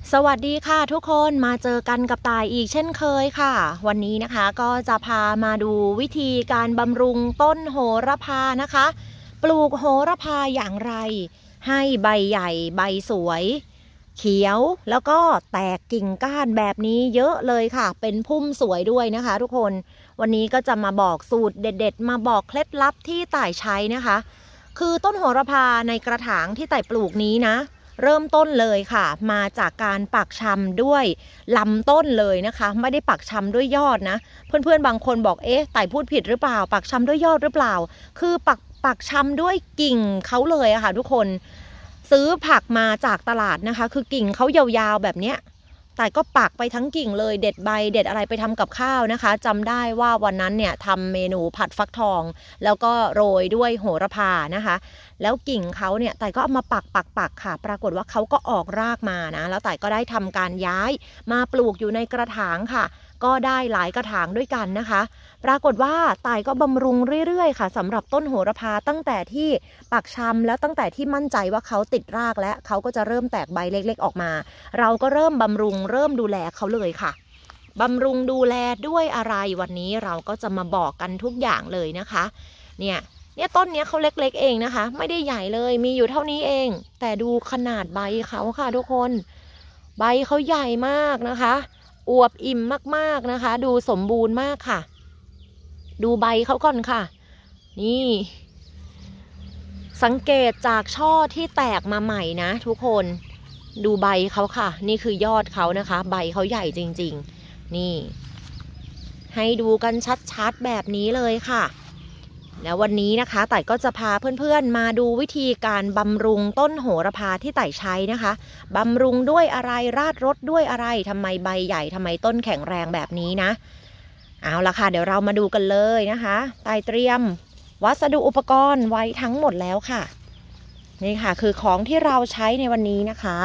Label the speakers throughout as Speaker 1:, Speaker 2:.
Speaker 1: สวัสดีค่ะทุกคนมาเจอกันกับต่ายอีกเช่นเคยค่ะวันนี้นะคะก็จะพามาดูวิธีการบำรุงต้นโหระพานะคะปลูกโหระพาอย่างไรให้ใบใหญ่ใบสวยเขียวแล้วก็แตกกิ่งก้านแบบนี้เยอะเลยค่ะเป็นพุ่มสวยด้วยนะคะทุกคนวันนี้ก็จะมาบอกสูตรเด็ดๆมาบอกเคล็ดลับที่ต่ายใช้นะคะคือต้นโหระพาในกระถางที่ต่ายปลูกนี้นะเริ่มต้นเลยค่ะมาจากการปักชำด้วยลำต้นเลยนะคะไม่ได้ปักชำด้วยยอดนะเพื่อนๆบางคนบอกเอ๊ะต่ายพูดผิดหรือเปล่าปักชำด้วยยอดหรือเปล่าคือปักชำด้วยกิ่งเขาเลยอะค่ะทุกคนซื้อผักมาจากตลาดนะคะคือกิ่งเขายาวๆแบบเนี้ยแต่ก็ปักไปทั้งกิ่งเลยเด็ดใบเด็ดอะไรไปทำกับข้าวนะคะจำได้ว่าวันนั้นเนี่ยทำเมนูผัดฟักทองแล้วก็โรยด้วยโหระพานะคะแล้วกิ่งเขาเนี่ยแต่ก็เอามาปักค่ะปรากฏว่าเขาก็ออกรากมานะแล้วแต่ก็ได้ทำการย้ายมาปลูกอยู่ในกระถางค่ะก็ได้หลายกระถางด้วยกันนะคะปรากฏว่าต่ายก็บำรุงเรื่อยๆค่ะสำหรับต้นโหระพาตั้งแต่ที่ปักชำแล้วตั้งแต่ที่มั่นใจว่าเขาติดรากและเขาก็จะเริ่มแตกใบเล็กๆออกมาเราก็เริ่มบำรุงเริ่มดูแลเขาเลยค่ะบำรุงดูแลด้วยอะไรวันนี้เราก็จะมาบอกกันทุกอย่างเลยนะคะเนี่ยต้นเนี้ยเขาเล็กๆเองนะคะไม่ได้ใหญ่เลยมีอยู่เท่านี้เองแต่ดูขนาดใบเขาค่ะทุกคนใบเขาใหญ่มากนะคะอวบอิ่มมากๆนะคะดูสมบูรณ์มากค่ะดูใบเขาก่อนค่ะนี่สังเกตจากช่อที่แตกมาใหม่นะทุกคนดูใบเขาค่ะนี่คือยอดเขานะคะใบเขาใหญ่จริงๆนี่ให้ดูกันชัดๆแบบนี้เลยค่ะแล้ววันนี้นะคะต่ายก็จะพาเพื่อนๆมาดูวิธีการบำรุงต้นโหระพาที่ต่ายใช้นะคะบำรุงด้วยอะไรราดรสด้วยอะไรทำไมใบใหญ่ทำไมต้นแข็งแรงแบบนี้นะเอาละค่ะเดี๋ยวเรามาดูกันเลยนะคะต่ายเตรียมวัสดุอุปกรณ์ไว้ทั้งหมดแล้วค่ะนี่ค่ะคือของที่เราใช้ในวันนี้นะคะ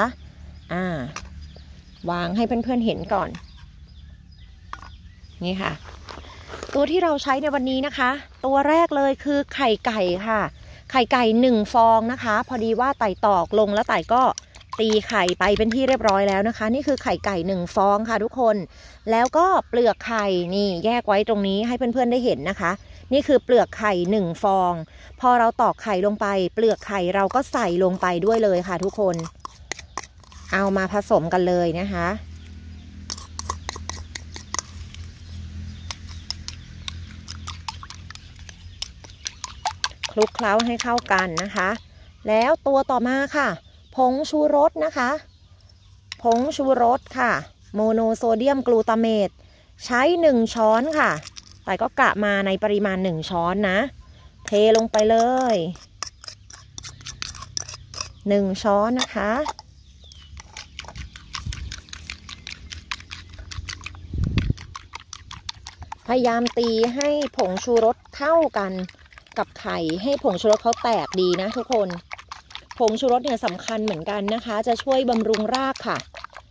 Speaker 1: วางให้เพื่อนๆเห็นก่อนนี่ค่ะตัวที่เราใช้ในวันนี้นะคะตัวแรกเลยคือไข่ไก่ค่ะไข่ไก่1 ฟองนะคะพอดีว่าไต่ตอกลงแล้วไต่ก็ตีไข่ไปเป็นที่เรียบร้อยแล้วนะคะนี่คือไข่ไก่1 ฟองค่ะทุกคนแล้วก็เปลือกไข่นี่แยกไว้ตรงนี้ให้เพื่อนๆได้เห็นนะคะนี่คือเปลือกไข่1 ฟองพอเราตอกไข่ลงไปเปลือกไข่เราก็ใส่ลงไปด้วยเลยค่ะทุกคนเอามาผสมกันเลยนะคะคลุกเคล้าให้เข้ากันนะคะแล้วตัวต่อมาค่ะผงชูรสนะคะผงชูรสค่ะโมโนโซเดียมกลูตาเมตใช้1 ช้อนค่ะแต่ก็กะมาในปริมาณ1 ช้อนนะเทลงไปเลย1 ช้อนนะคะพยายามตีให้ผงชูรสเข้ากันกับไข่ให้ผงชูรสเขาแตกดีนะทุกคนผงชูรสเนี่ยสำคัญเหมือนกันนะคะจะช่วยบำรุงรากค่ะ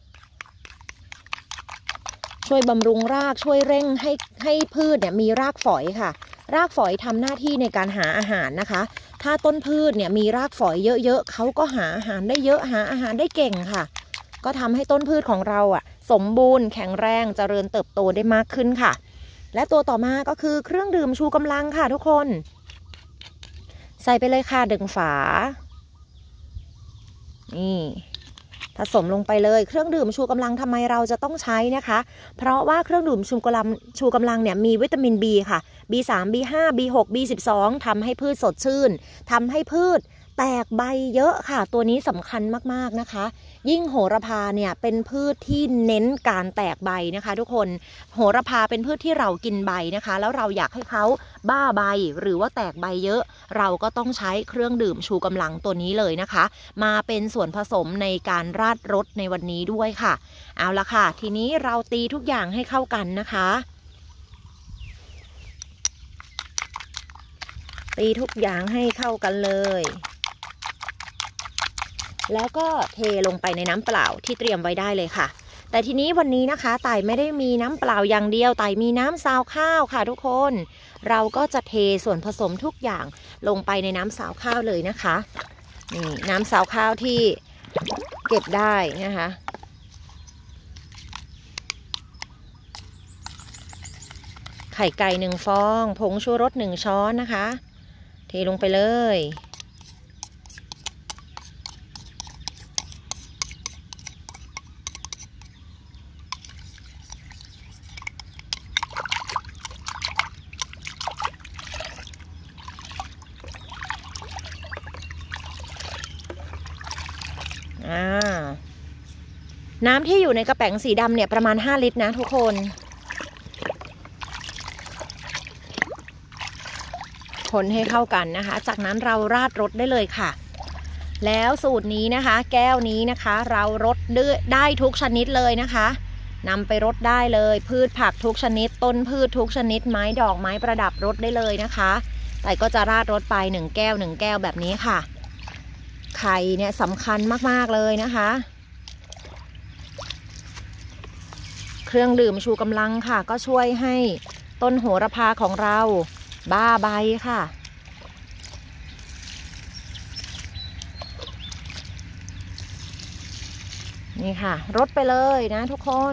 Speaker 1: ช่วยบำรุงรากช่วยเร่งให้พืชเนี่ยมีรากฝอยค่ะรากฝอยทำหน้าที่ในการหาอาหารนะคะถ้าต้นพืชเนี่ยมีรากฝอยเยอะๆเขาก็หาอาหารได้เยอะหาอาหารได้เก่งค่ะก็ทำให้ต้นพืชของเราสมบูรณ์แข็งแรงเจริญเติบโตได้มากขึ้นค่ะและตัวต่อมาก็คือเครื่องดื่มชูกำลังค่ะทุกคนใส่ไปเลยค่ะ1 ฝานี่ผสมลงไปเลยเครื่องดื่มชูกำลังทำไมเราจะต้องใช้นะคะเพราะว่าเครื่องดื่มชูกำลังเนี่ยมีวิตามิน B ค่ะ B3 B5 B6 B12 ทำให้พืชสดชื่นทำให้พืชแตกใบเยอะค่ะตัวนี้สำคัญมากๆนะคะยิ่งโหระพาเนี่ยเป็นพืชที่เน้นการแตกใบนะคะทุกคนโหระพาเป็นพืชที่เรากินใบนะคะแล้วเราอยากให้เขาบ้าใบหรือว่าแตกใบเยอะเราก็ต้องใช้เครื่องดื่มชูกำลังตัวนี้เลยนะคะมาเป็นส่วนผสมในการราดรสในวันนี้ด้วยค่ะเอาละค่ะทีนี้เราตีทุกอย่างให้เข้ากันนะคะตีทุกอย่างให้เข้ากันเลยแล้วก็เทลงไปในน้ำเปล่าที่เตรียมไว้ได้เลยค่ะแต่ทีนี้วันนี้นะคะต่ายไม่ได้มีน้ำเปล่าอย่างเดียวต่ายมีน้ำซาวข้าวค่ะทุกคนเราก็จะเทส่วนผสมทุกอย่างลงไปในน้ำซาวข้าวเลยนะคะนี่น้ำซาวข้าวที่เก็บได้นะคะไข่ไก่1 ฟองผงชูรส1 ช้อนนะคะเทลงไปเลยน้ำที่อยู่ในกระแป๋งสีดำเนี่ยประมาณ5 ลิตรนะทุกคนคนให้เข้ากันนะคะจากนั้นเราราดรสได้เลยค่ะแล้วสูตรนี้นะคะแก้วนี้นะคะเรารสได้ทุกชนิดเลยนะคะนำไปรดได้เลยพืชผักทุกชนิดต้นพืชทุกชนิดไม้ดอกไม้ประดับรดได้เลยนะคะแต่ก็จะราดรสไป1 แก้ว1 แก้วแบบนี้ค่ะไข่เนี่ยสำคัญมากๆเลยนะคะเครื่องดื่มชูกำลังค่ะก็ช่วยให้ต้นโหระพาของเราบ้าใบค่ะนี่ค่ะรดไปเลยนะทุกคน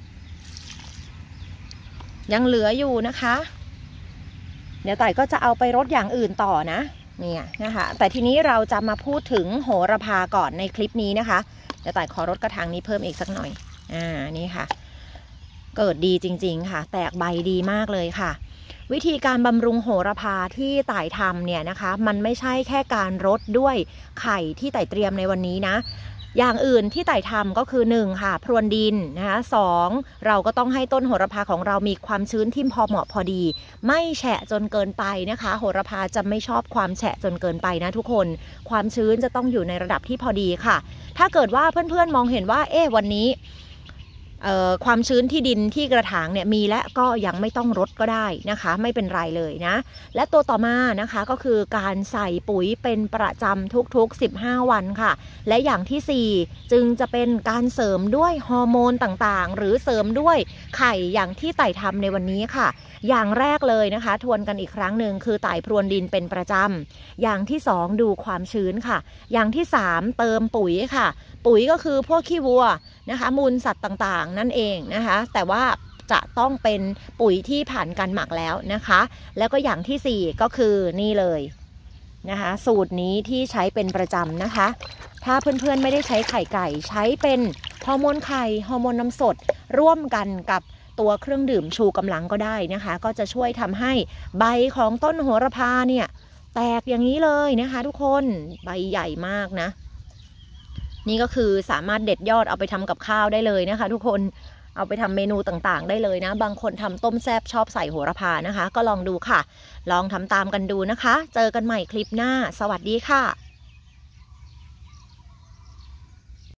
Speaker 1: ยังเหลืออยู่นะคะเดี๋ยวต่ายก็จะเอาไปรดอย่างอื่นต่อนะเนี่ยนะคะแต่ทีนี้เราจะมาพูดถึงโหระพาก่อนในคลิปนี้นะคะเดี๋ยวต่ายขอรดกระถางนี้เพิ่มอีกสักหน่อยนี่ค่ะเกิดดีจริงๆค่ะแตกใบดีมากเลยค่ะวิธีการบำรุงโหระพาที่ต่ายทำเนี่ยนะคะมันไม่ใช่แค่การรดด้วยไข่ที่ต่ายเตรียมในวันนี้นะอย่างอื่นที่ต่ายทำก็คือ1ค่ะพรวนดินนะคะ2เราก็ต้องให้ต้นโหระพาของเรามีความชื้นที่พอเหมาะพอดีไม่แฉะจนเกินไปนะคะโหระพาจะไม่ชอบความแฉะจนเกินไปนะทุกคนความชื้นจะต้องอยู่ในระดับที่พอดีค่ะถ้าเกิดว่าเพื่อนๆมองเห็นว่าวันนี้ความชื้นที่ดินที่กระถางเนี่ยมีและก็ยังไม่ต้องรดก็ได้นะคะไม่เป็นไรเลยนะและตัวต่อมานะคะก็คือการใส่ปุ๋ยเป็นประจำทุกๆ15 วันค่ะและอย่างที่4จึงจะเป็นการเสริมด้วยฮอร์โมนต่างๆหรือเสริมด้วยไข่อย่างที่ไต่ทำในวันนี้ค่ะอย่างแรกเลยนะคะทวนกันอีกครั้งหนึ่งคือไต่พรวนดินเป็นประจำอย่างที่2ดูความชื้นค่ะอย่างที่3เติมปุ๋ยค่ะปุ๋ยก็คือพวกขี้วัวนะคะมูลสัตว์ต่างๆนั่นเองนะคะแต่ว่าจะต้องเป็นปุ๋ยที่ผ่านการหมักแล้วนะคะแล้วก็อย่างที่4ก็คือนี่เลยนะคะสูตรนี้ที่ใช้เป็นประจำนะคะถ้าเพื่อนๆไม่ได้ใช้ไข่ไก่ใช้เป็นฮอร์โมนไข่ฮอร์โมนน้ำสดร่วมกันกับตัวเครื่องดื่มชูกำลังก็ได้นะคะก็จะช่วยทำให้ใบของต้นโหระพาเนี่ยแตกอย่างนี้เลยนะคะทุกคนใบใหญ่มากนะนี่ก็คือสามารถเด็ดยอดเอาไปทำกับข้าวได้เลยนะคะทุกคนเอาไปทำเมนูต่างๆได้เลยนะบางคนทำต้มแซ่บชอบใส่โหระพานะคะก็ลองดูค่ะลองทำตามกันดูนะคะเจอกันใหม่คลิปหน้าสวัสดีค่ะ